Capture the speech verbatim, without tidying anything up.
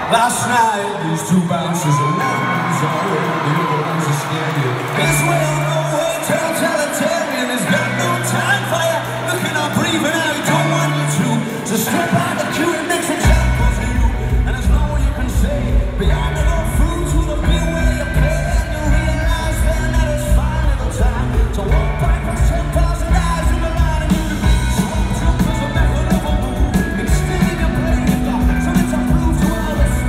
Last night, these two bouncers are ones already, the other ones are scared. This way on no way, totalitarian. He's got no time for you. Looking up, breathing out, he don't want you to. So strip out.